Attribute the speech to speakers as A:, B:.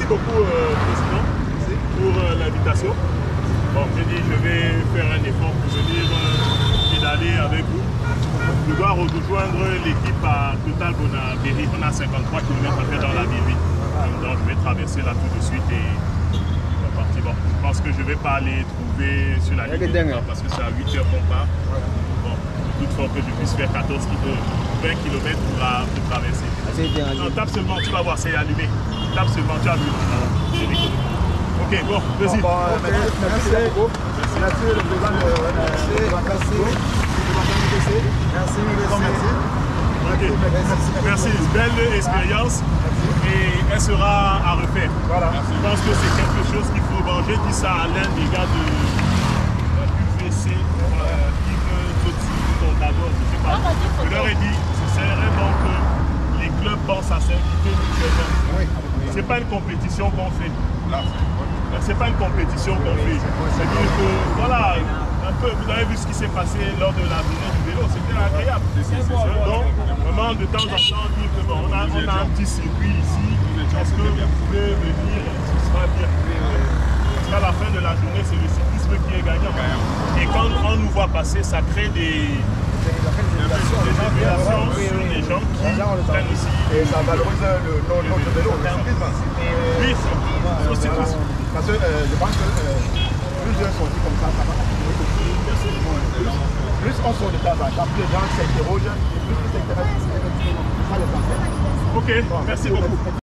A: beaucoup, Président, pour l'invitation. Bon, j'ai dit je vais faire un effort pour venir pédaler avec vous. Je dois rejoindre l'équipe à Total Bonabéry. On a 53 km à faire dans la ville. Donc je vais traverser là tout de suite et c'est parti. Bon, je pense que je ne vais pas aller trouver sur la ligne parce que c'est à 8 heures qu'on part. Bon, toutefois que je puisse faire 20 km pour traverser. Non, tape seulement, tu vas voir, c'est allumé. Tape seulement, tu as vu. Ok, bon, vas-y.
B: Merci beaucoup. Merci le président de la
A: Merci, belle expérience et elle sera à refaire. Voilà. Je pense que c'est quelque chose qu'il faut. Bon, j'ai dit ça à l'un des gars de UVC, Yves Toti, Contador, je ne sais pas. Je leur ai dit, ce serait bon que les clubs pensent à s'inviter mutuellement. C'est pas une compétition qu'on fait. C'est pas une compétition qu'on fait. C'est-à-dire que, voilà, un peu, vous avez vu ce qui s'est passé lors de la journée du vélo, c'était agréable. Donc, vraiment, de temps en temps, dire que bon, on a un petit circuit ici, est-ce que vous pouvez venir, ce sera bien. Parce qu'à la fin de la journée, c'est le cyclisme qui est gagnant. Et quand on nous voit passer, ça crée des émulations sur les gens qui prennent aussi.
B: Et ça valorise notre vélo, le cyclisme.
A: Oui, c'est aussi tout.
B: Parce que je pense que plusieurs sorties comme ça va. Plus on sort de temps en temps, plus les gens s'interrogent et plus ils s'intéressent à ce que les Français.
A: Ok, merci beaucoup.